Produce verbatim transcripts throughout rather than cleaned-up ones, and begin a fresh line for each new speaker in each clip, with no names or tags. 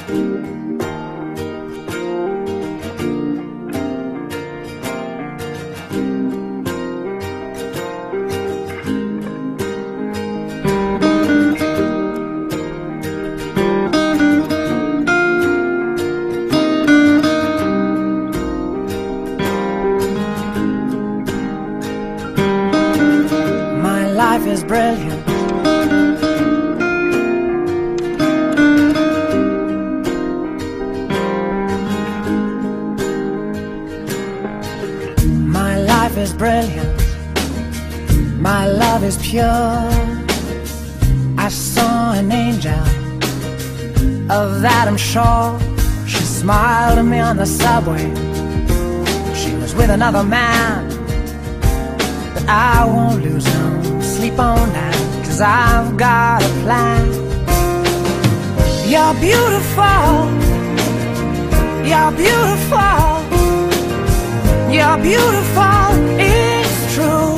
Life is brilliant. My life is brilliant. My love is pure. I saw an angel, of that I'm sure. She smiled at me on the subway. She was with another man, but I won't lose no sleep on that, 'cause I've got a plan. You're beautiful. You're beautiful. You're beautiful, it's true.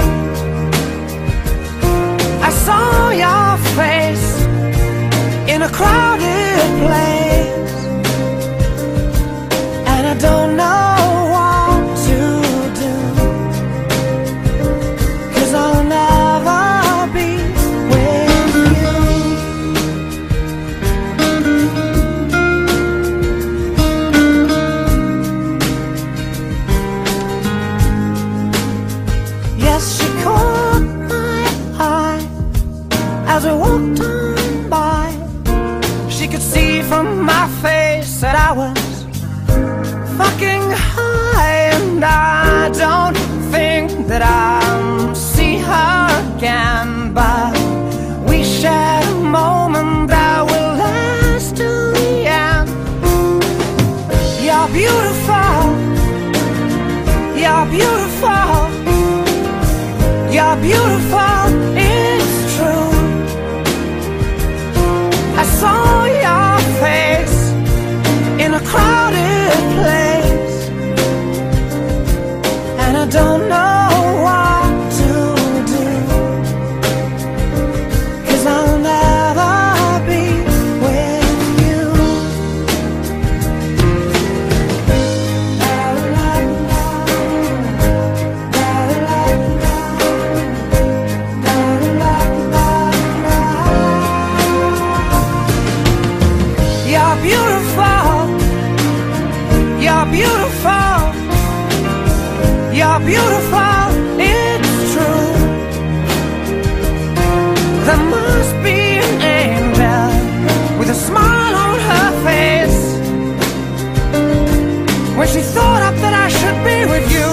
I saw your face in a crowded place, and I don't know what to do, 'cause I'll never be with you. Yes, she caught my eye as we walked on by. She could see from my face that I was fucking high, and I don't think that I'll see her again, but we shared a moment that will last till the end. You're beautiful. You're beautiful. You're beautiful, it's true. I saw your face in a crowded place, and I don't know what to do, 'cause I'll never be with you. You're beautiful. You're beautiful. You're beautiful, it's true. There must be an angel with a smile on her face when she thought up that I should be with you.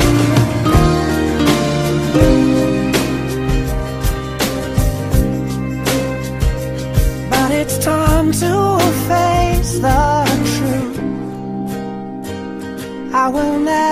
But it's time to face the truth. I will never